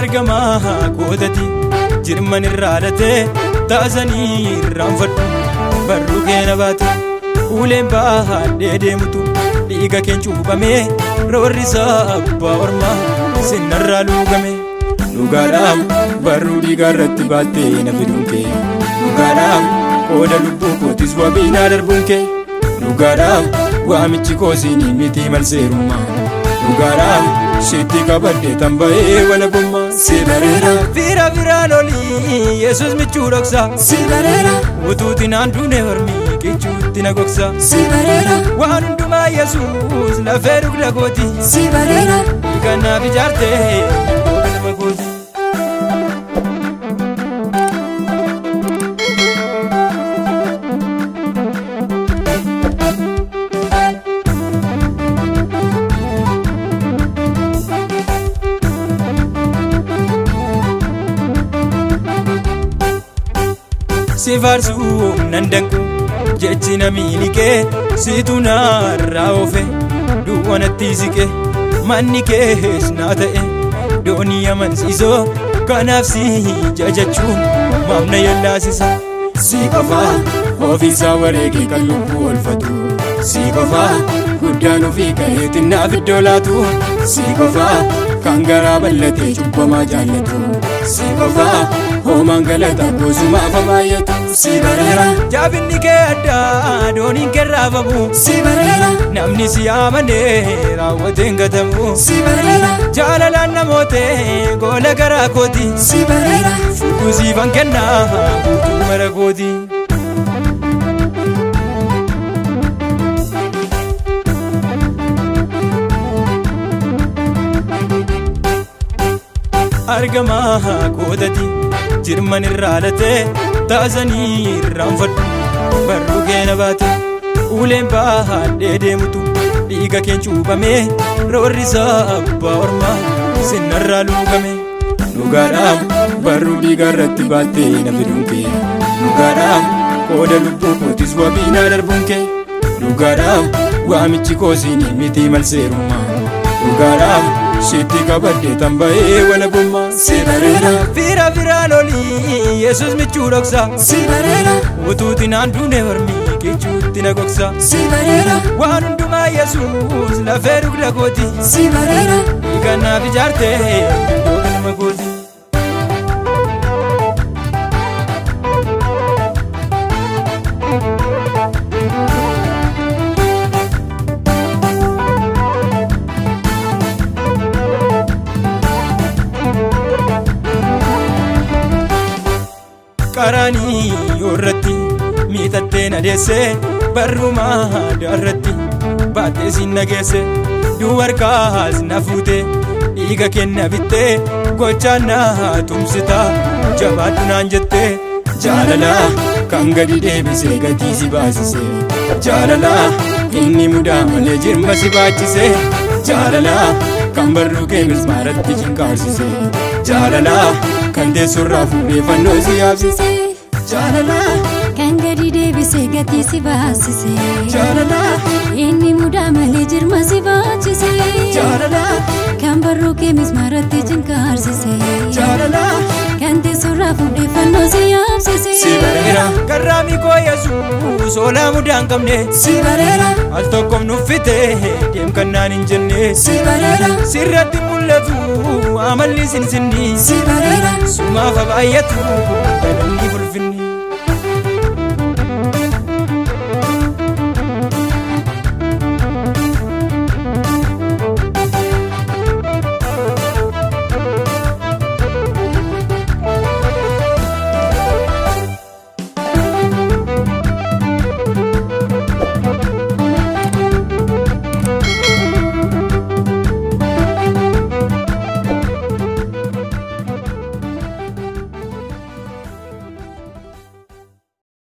argama kootati jirman irraalate taasanii raanfadhu barruu keena baate uleen baadhee deemutu dhiiga keen cuubame roorrisaa abbaa ormaa sinnarraa luugame dhugaadhaaf barruu dhiigaa irratti baattee na fiduun kee dhugaadhaaf qooda lubbuu kootis wabiinaa darbuun kee dhugaadhaaf waamichi koosinii miti malseerummaa dhugaadhaaf sitti qabadde tamba'ee walabummaa si bareera fira firaan olii Yesuus michuu dhoksa si bareera utuuti naan duune hormii kichuutti na gogsa si bareera waan hundumaa Yesuus lafee dhugda gooti si bareera kanaaf ijaartee nama gooti. Si farsuu nan danqu jechi namni kee situ narraa oofe duwwanatti siqe manni kees naa ta'e doonii amansiisoo kanaaf si jajachuun maamna yallaasisa si qofaa ofiisaa wareegee kan lubbuu oolfatu si qofaa guddaan ofii ka'eetiin naaf iddoo laatu si qofaa kan garaa bal'atee cubbamaa jaallatu si qofaa hoomaan galataa goosumaaf amaayyatu si bareera jaabinni kee addaa dooniin kee raafamu si bareera namni si amanee raawwateen gatamu si bareera jaalalaan namootee goola garaa kooti si bareera fudhu siifan kennaa guutuu mara kooti. argama kootati jirman irraalate taasanii raanfadhu barruu keena baate uleen baadhee deemutu dhiiga keen cuubame roorrisaa abbaa ormaa sinnarraa luugame dhugaadhaaf barruu dhiigaa irratti baattee na fiduun kee dhugaadhaaf qooda lubbuu kootis wabiinaa darbuun kee dhugaadhaaf waamichi koosinii miti malseerummaa dhugaadhaaf sitti qabadde tamba'ee walabummaa si bareera fira firaan olii Yesuus michuu dhoksa si bareera utuuti naan duune hormii kichuutti na gogsa si bareera waan hundumaa Yesuus lafee dhugda gooti si bareera kanaaf ijaartee nama gooti. Qaraanii irratti miidhattee na deesse barrumaa darratti baattee siin nageesse duwarkaas na fuute dhiiga kenna bittee gochaan na tumsita jabaadhu naan jette jaalala kan gadi deebisee gatii si baasise jaalala inni mudaa malee jirma si baachise jaalala kan barruu kee mismaaratti cinqaarsise jaalala kan teessurraa fuudhee fannoo si yaabsise jaalala kan gadi deebisee gatii si baasise jaalala inni mudaa malee jirma si baachise jaalala kan barruu kee mismaaratti cinqaarsise jaalala kan teessurraa fuudhee fannoo si yaabsise si bareera garraamii koo Yesuus oolaa mudaa hin qabne si bareera al tokkoof nuffite deem kannaan hin jenne si bareera sirratti mul'atu amalli sinsinni si bareera sumaaf baay'atu galanni fulfinni.